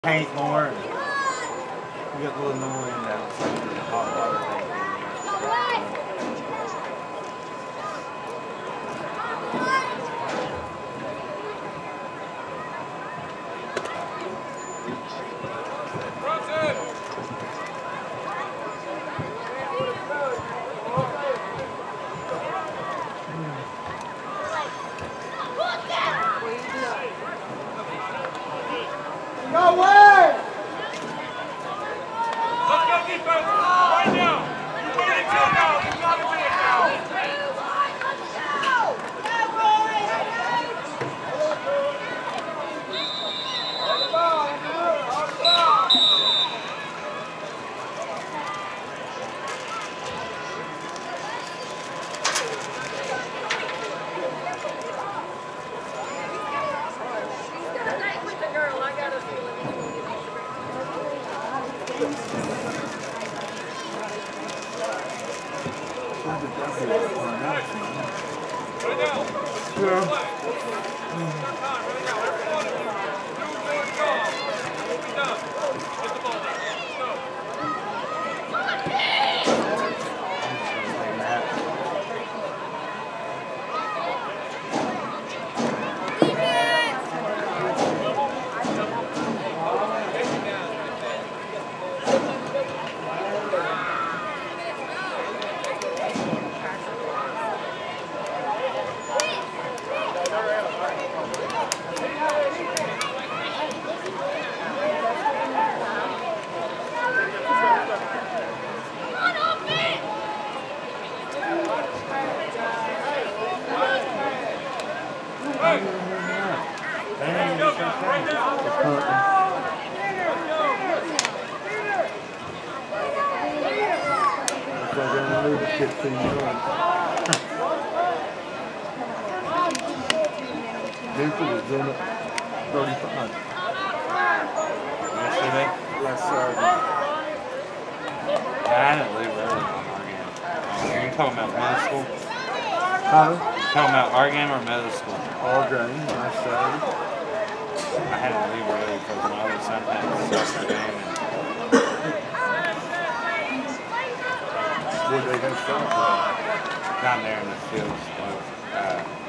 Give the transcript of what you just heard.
paint more. And we got a little more in there. Hot water tank in there. No way! Let's go defense right now. You win it till now. You gotta do it now. Newton was doing it 35. Yesterday? Yes, sir. I didn't leave early on our game. You talking about middle school? Huh? Talking about our game or middle school? All game, I said. I had to leave early because my other son had a soccer game. Where they going to start? Down there in the fields.